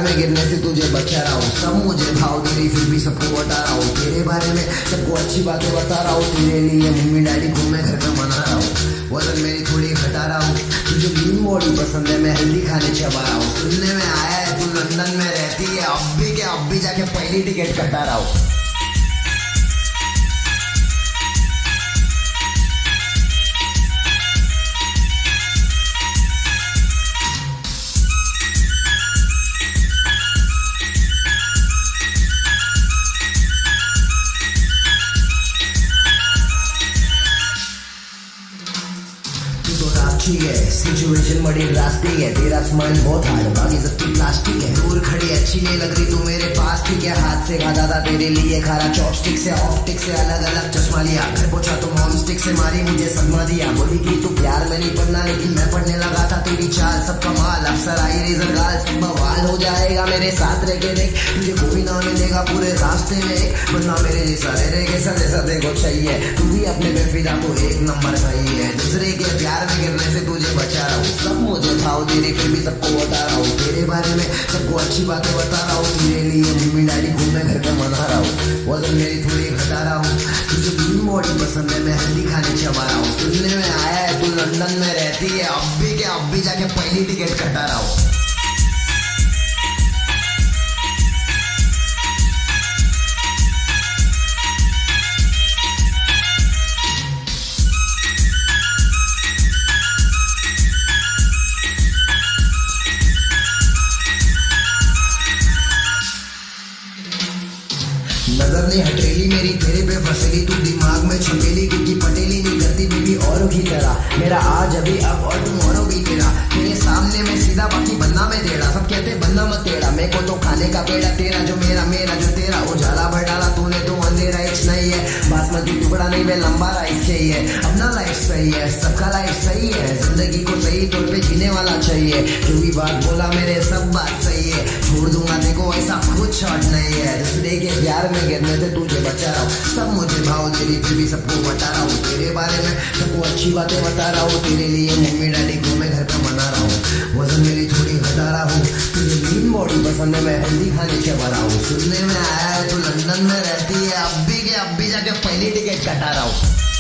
में गिरने से तुझे बचा रहा हूँ। सब मुझे भाव दे रही फिर भी सबको बता रहा हूँ। तेरे बारे में सबको अच्छी बातें बता रहा हूँ। तेरे लिए मम्मी डैडी को मैं घर पे मना रहा हूँ। वजन मेरी थोड़ी घटा रहा हूँ। तुझे लीन बॉडी पसंद है, मैं हेल्दी खाने चबा रहा हूँ। सुनने में आया है तू लंदन में रहती है, अब भी जाके पहली टिकट कटा रहा हूँ। सिचुएशन बड़ी ड्रास्टिक है, तेरा स्माइल बहुत हार्ड, बाकी सबकी प्लास्टिक है। दूर खड़ी अच्छी नहीं लग रही तू मेरे पास, ठीक है। हाथ से खाता था तेरे लिए खाना, चॉपस्टिक से ऑप्टिक से अलग अलग चश्मा लिया। घर पहुंचा तो मॉम स्टिक से मारी मुझे सदमा दिया। बोली कि तू प्यार में नहीं पढ़ना, लेकिन मैं पढ़ने लगा था। तेरी चाल सब कमाल, अफसर आई रेजर गाल, सब बवाल हो जाएगा मेरे साथ रह के देख। तुझे कोई ना मिलेगा पूरे रास्ते में एक बंदा मेरे जैसा, तेरे जैसा देखो चाहिए। तू भी अपने बेफिदा को एक नंबर सही है। दूसरे के प्यार में गिरने से तुझे बचा रहा हूँ। सब मुझे भाव दे रही फिर भी सबको बता रहा हूँ। तेरे बारे में सबको अच्छी बातें बता रहा हूँ। तेरे लिए मम्मी डैडी को मैं घर पे मना रहा हूँ। वजन मेरी थोड़ी घटा रहा हूँ। तुझे लीन बॉडी पसंद है, मैं हेल्दी खाने चबा रहा हूँ। सुनने में आया है तू लंदन में रहती है, अब भी जाके पहली टिकट कटा रहा हूँ। नजर ने हटेली मेरी तेरे पे फसेली, तू दिमाग में छपेली, क्योंकि पटेली नहीं करती बीबी औरों की तरह। मेरा आज अभी अब और टुमारो भी तेरा। तेरे सामने में सीधा, बाकी बनना में टेढ़ा। सब कहते बनना मत टेढ़ा, मेरे को तो खाने का पेड़ा। तेरा जो मेरा, मेरा जो तेरा। उजाला भर डाला तूने तो अंधेरा इच नहीं है। बासमती टुकड़ा नहीं, वे लंबा राइस चाहिए। अपना लाइफ सही है, सबका लाइफ सही है। जिंदगी को सही तौर पे जीने वाला चाहिए। जो भी बात बोला मेरे सब बात सही है। छोड़ दूंगा देखो ऐसा कुछ शॉर्ट नहीं है। दूसरे के प्यार में गिरने से तुझे बचा रहा हूँ। सब मुझे भाव दे रही फिर भी सबको बता रहा हूँ। तेरे बारे में सबको अच्छी बातें बता रहा हूँ। तेरे लिए मम्मी डैडी को मैं घर पे मना रहा हूँ। वजन मेरी थोड़ी घटा रहा हूँ। तुझे लीन बॉडी पसंद है, मैं हेल्दी खाने चबा रहा हूँ। सुनने में आया है तू लंदन में रहती है, अब भी जाके पहली टिकट कटा रहा हूँ।